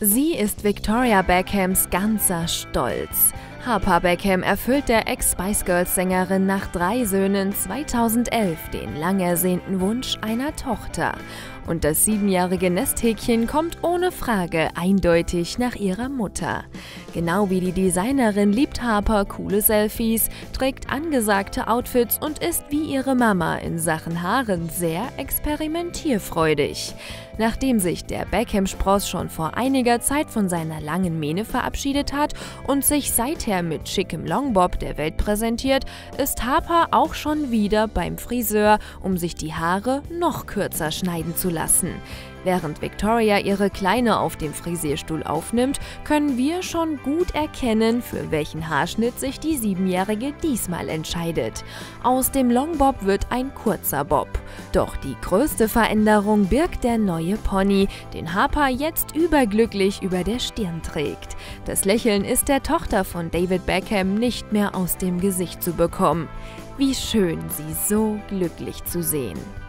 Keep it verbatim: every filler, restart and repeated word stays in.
Sie ist Victoria Beckhams ganzer Stolz. Harper Beckham erfüllt der Ex-Spice Girls-Sängerin nach drei Söhnen zweitausendelf den lang ersehnten Wunsch einer Tochter. Und das siebenjährige Nesthäkchen kommt ohne Frage eindeutig nach ihrer Mutter. Genau wie die Designerin liebt Harper coole Selfies, trägt angesagte Outfits und ist wie ihre Mama in Sachen Haaren sehr experimentierfreudig. Nachdem sich der Beckham-Spross schon vor einiger Zeit von seiner langen Mähne verabschiedet hat und sich seither mit schickem Longbob der Welt präsentiert, ist Harper auch schon wieder beim Friseur, um sich die Haare noch kürzer schneiden zu lassen. Während Victoria ihre Kleine auf dem Frisierstuhl aufnimmt, können wir schon gut erkennen, für welchen Haarschnitt sich die Siebenjährige diesmal entscheidet. Aus dem Longbob wird ein kurzer Bob. Doch die größte Veränderung birgt der neue Pony, den Harper jetzt überglücklich über der Stirn trägt. Das Lächeln ist der Tochter von David Beckham nicht mehr aus dem Gesicht zu bekommen. Wie schön, sie so glücklich zu sehen.